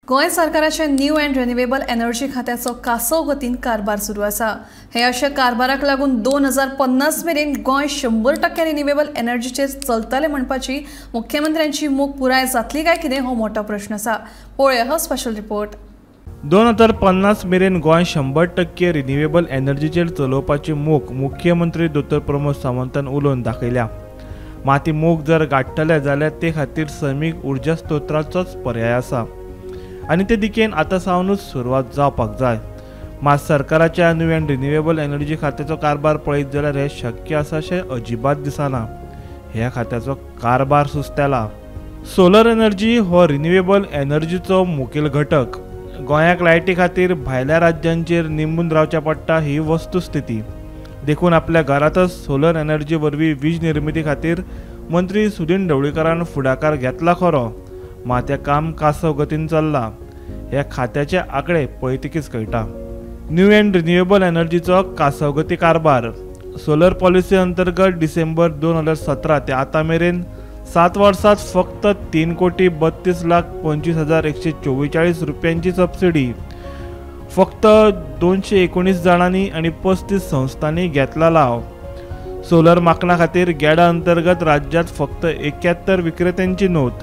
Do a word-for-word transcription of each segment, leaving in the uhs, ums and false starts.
गोय सरकाराचे new and renewable energy खात्याचो कासव गतीन कारभार सुरू आसा। हे अशा कारभाराक लागून दोन हजार पन्नास मेरेन गोय शंभर टक्के रिन्युएबल एनर्जीचेर चलतले म्हणपाची मुख्यमंत्र्यांची मोख पुराय जातली काय कितें हो मोठो प्रश्न आसा। पळोवया हो स्पेशल रिपोर्ट। दोन हजार पन्नास मेरेन गोय शंभर टक्के रिन्युएबल एनर्जीचेर चलोवपाची मोख मुख्यमंत्री दोतोर प्रमोद सावंतान उलोवन दाखयल्या। माती मोख जर गाठतले जाल्यार ते खातीर सैमीक उर्जा स्त्रोतांचोच पर्याय आसा आनी ते दिकेन आतां सावनूच सुरवात जावपाक जाय। मात सरकाराच्या न्यू अँड रिन्युएबल एनर्जी खात्याचो कारभार पळयत जाल्यार हे शक्य आसा अशें अजिबात दिसना। ह्या खात्याचो कारभार सुस्तेला। सोलर एनर्जी हो रिन्युएबल एनर्जीचो मुखेल घटक। गोंयाक लायटी खातीर भायल्या राज्यांचेर निंबून रावचें पडटा ही वस्तुस्थिती। देखून आपल्या घरातच सोलर एनर्जी वरवीं वीज निर्मिती खातीर मंत्री सुदीन ढवळीकरान फुडाकार घेतला खरो, मात हें काम कासव गतीन चल्ला। ह्या खात्याचे आंकडे पळयतकीच कळटा। न्यू अँड रिन्युएबल एनर्जीचो कासवगती कारभार सोलर पॉलिसी अंतर्गत डिसेंबर दोन हजार सतरा ते आतां मेरेन सात वर्सात फक्त तीन कोटी बत्तीस लाख पंचवीस हजार एकशे चोवेचाळीस रुपयांची सबसिडी फक्त दोनशे एकोणीस जाणांनी आणि पस्तीस संस्थांनी घेतला लाव। सोलर माकना खातीर गेडा अंतर्गत राज्यात फक्त एक्याहत्तर विक्रेत्यांची नोंद।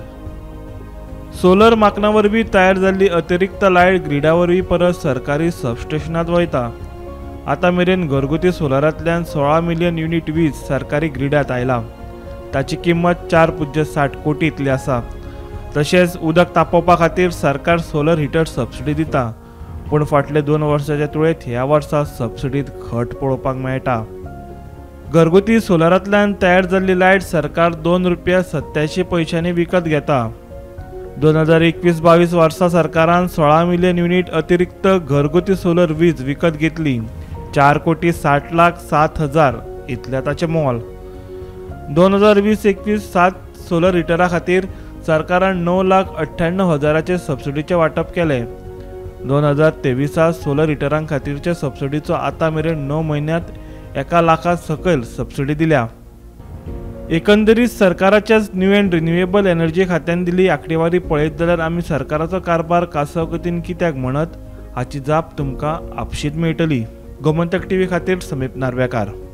सोलर माकना वरवीं तयार जाल्ली अतिरिक्त लायट ग्रिडा वरवीं परत सरकारी सबस्टेशनांत वयता। आतां मेरेन घरगुती सोलरांतल्यान सोळा मिलियन युनिट वीज सरकारी ग्रिडात आयला। ताची किंमत चार पुज्य साठ कोटी इतली आसा। तशेंच उदक तापोवपा खातीर सरकार सोलर हिटर सबसिडी दिता, पूण फाटले दोन वर्सांच्या तुळेंत ह्या वर्सा सबसिडीत घट पळोवपाक मेळटा। घरगुती सोलरांतल्यान तयार जाल्ली लायट सरकार दोन रुपया सत्यायंशी पयशांनी विकत घेता। दोन हजार एकवीस बावीस वर्सा सरकारान सोळा मिलियन युनिट अतिरिक्त घरगुती सोलर वीज विकत घेतली। चार कोटी साठ लाख सात हजार इतले ताचे मोल। दोन हजार वीस एकवीस सात सोलर हिटरा खातीर सरकारान णव लाख अठ्ठ्याण्णव हजाराचे सबसिडीचे वाटप केले। दोन हजार तेवीसात सोलर हिटरां खातीरचे सबसिडीचो आतां मेरेन णव म्हयन्यांत एका लाखा सकयल सबसिडी दिल्या। एकंदरीत सरकाराच्याच न्यू अँड रिन्युएबल एनर्जी खात्यान दिली आंकडेवारी पळयत जाल्यार आमी सरकाराचो कारभार कासव गतीन कित्याक म्हणत हाची जाप तुमकां आपशीत मेळटली। गोमंतक टीव्ही खातीर समीप नार्वेकार।